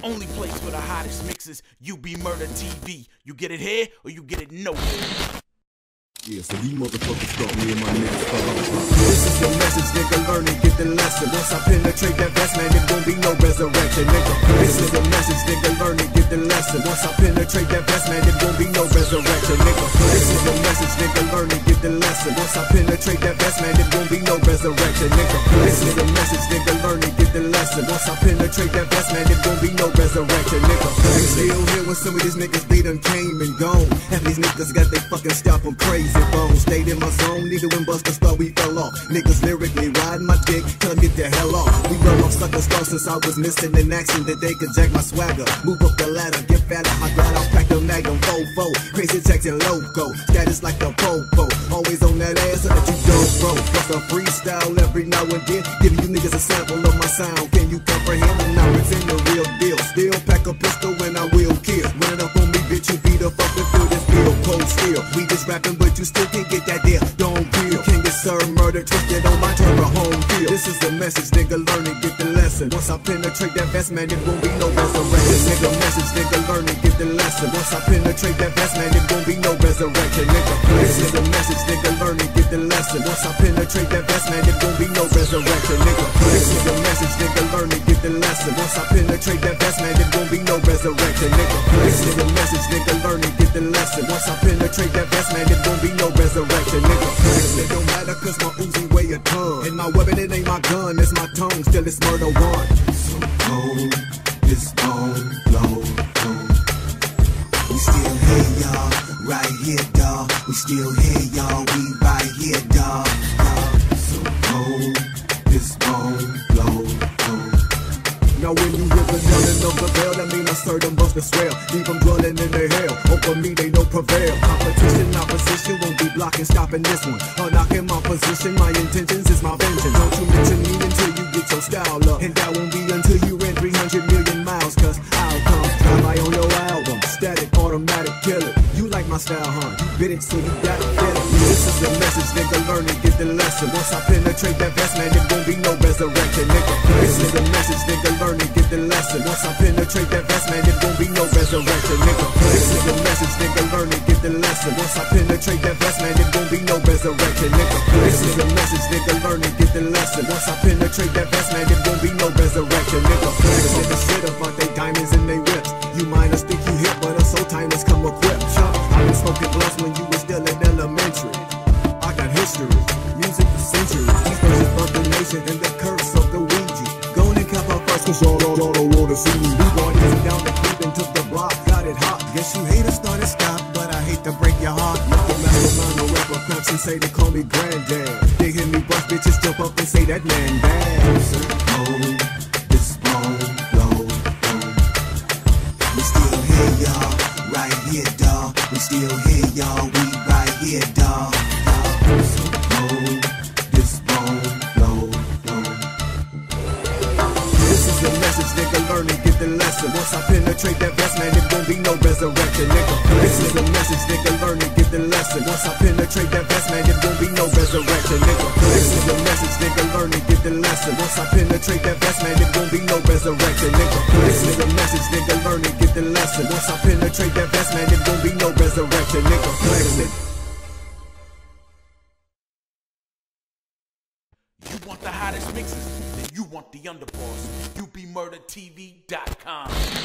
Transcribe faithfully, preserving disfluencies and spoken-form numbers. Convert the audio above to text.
only place for the hottest mixes, UBMurda T V. You get it here or you get it nowhere. Yeah, so you motherfuckers start me and my niggas fall off. This is the message, nigga, learn and get the lesson. Once I penetrate that vest, man, it won't be no resurrection, nigga. This is the message, nigga, learn and get the lesson. Once I penetrate that vest, man, it won't be no resurrection, nigga. This is the message, nigga, learn and get the lesson. Once I penetrate that vest, man, it won't be no resurrection, nigga. This is the message, nigga, learn and get the lesson. Once I penetrate that vest, man, it won't be no resurrection, nigga. They still here when some of these niggas, they done came and gone. Half these niggas got they fucking scalp on crazy. Stayed in my zone, neither when busters thought we fell off. Niggas lyrically riding my dick, tell me get the hell off. We run off suckers stars since I was missing in action that they could jack my swagger. Move up the ladder, get fatter, I glad I'll crack the magnum fofo. Crazy texting loco, status like the popo. Always on that ass so that you don't bro. Plus a freestyle every now and then, giving you niggas a sample of my sound. Can you comprehend? And now it's in the real deal. Still pack a pistol when I will kill. Run it up on me, bitch, you be the fucking through this bill. Cold steel, we just rapping, but you still can't get that deal. Don't feel, can't get served, murder, twisted on my turn for home field. This is the message, nigga, learn and get the lesson. Once I penetrate that vest, man, it won't be no resurrection. Nigga, message, nigga, learn and get the lesson. Once I penetrate that vest, man, it won't be no resurrection, nigga. This is the message, nigga, learn and get the lesson. Once I penetrate that vest, man, it won't be no resurrection, nigga. This is the message, nigga, learn and get the lesson. Once I penetrate that vest, man, it won't be no resurrection, nigga. This is the message, nigga, learn and get the lesson. Once I penetrate that vest, man, it won't be no resurrection, nigga. It don't matter cause my Uzi weigh a ton. And my weapon, it ain't my gun, it's my tongue, still it's murder one. So cold, this bone, blow, blow. We still here, y'all, right here, dawg. We still here, y'all, we right here, dawg. So cold, this bone, blow, blow. Now when you hear the yelling of the bell, that mean I certain bust the swell. Leave them dwelling in their hell. Over me, they don't prevail. Competition, opposition won't be blocking, stopping this one. Or knocking my position, my intentions is my vengeance. Don't you mention me until you get your style up. And that won't be until you ran three hundred million miles. Cause I'll come, am I on your album? Static, automatic, killer. You like my style, huh? You bit it, so you got it, get it. This is the message, nigga, learn and get the lesson. Once I penetrate that vest, man, it won't be no resurrection, nigga. This is the message, nigga, learn and get the lesson. Once I penetrate that vest, man, it won't be no resurrection, nigga. This is the message, nigga, learn and get the lesson. Once I penetrate that vest, man, it won't be no resurrection, nigga. This is the message, nigga, learn and get the lesson. Once I penetrate that vest, man, it won't be no resurrection, nigga. Niggas in the shit about they diamonds and they whips. You minors think you hip, but us old timers come equipped. I've been smoking blunts when you was still in elementary. I got history, music for centuries. These verses of the nation and the curse of the Ouija. Going and cap out first, cause y'all all don't wanna see me. We brought easy down the creep and took the block, got it hot. Guess you haters started stop, but I hate to break your heart. Look at mastermind, no rapper craps and say they call me granddad. They hear me bust, bitches jump up and say that man bad. Oh, this bone, blow, blow. We still here, y'all, right here, dawg. We still here, y'all, we right here, dawg. So cold, this bone, blow, blow. This is the message, nigga, learn and get the lesson. Once I penetrate that vest, man, it won't be no resurrection, nigga. This is the message, nigga, learn and get the lesson. Once I penetrate that vest, man, it won't be no resurrection, nigga. This is the message, nigga, learn and get the lesson. Once I penetrate that vest, man, it won't be no resurrection, nigga. This is the message, nigga, learn and get the lesson. Once I penetrate that vest, man, it won't be no resurrection, nigga. You want the hottest mixes? Then you want the underboss. U B Murda T V dot com.